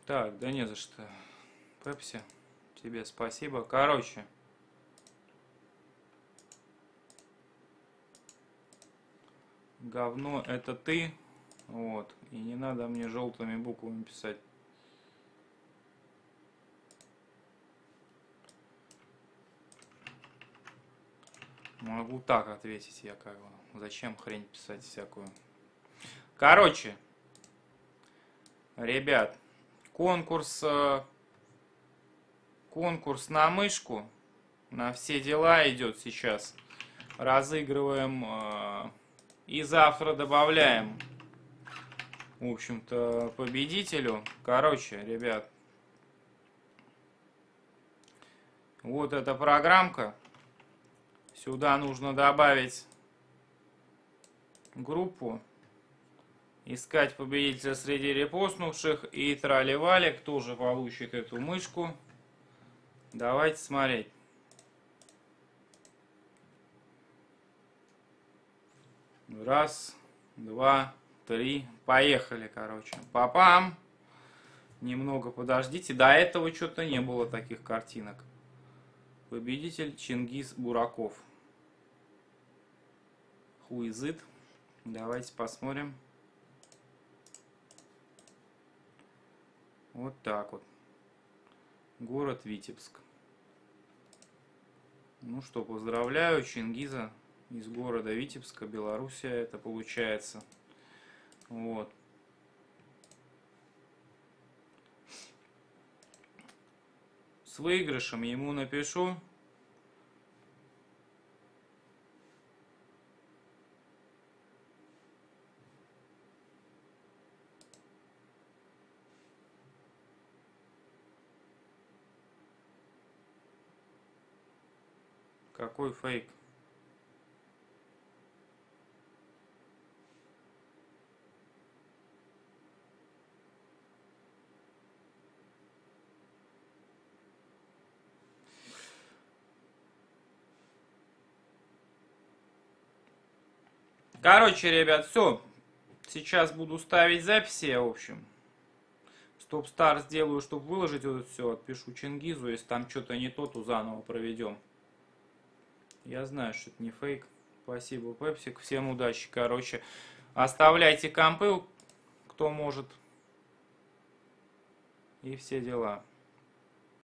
Так, да не за что. Пепси, тебе спасибо. Короче. Говно это ты. Вот. И не надо мне желтыми буквами писать. Могу так ответить я как бы. Зачем хрень писать всякую? Короче. Ребят. Конкурс на мышку. На все дела идет сейчас. Разыгрываем. И завтра добавляем. В общем-то, победителю. Короче, ребят. Вот эта программка. Сюда нужно добавить группу. Искать победителя среди репостнувших. И трали-вали. Кто же получит эту мышку? Давайте смотреть. Раз, два, три. Поехали, короче. Папам. Немного подождите. До этого что-то не было таких картинок. Победитель Чингиз Бураков. Who is it? Давайте посмотрим. Вот так вот. Город Витебск. Ну что, поздравляю Чингиза из города Витебска, Белоруссия. Это получается. Вот. С выигрышем ему напишу. Какой фейк? Короче, ребят, все. Сейчас буду ставить записи, в общем. Стоп-стар сделаю, чтобы выложить вот это все. Отпишу Чингизу. Если там что-то не то, то заново проведем. Я знаю, что это не фейк. Спасибо, Пепсик. Всем удачи, короче. Оставляйте компы, кто может. И все дела.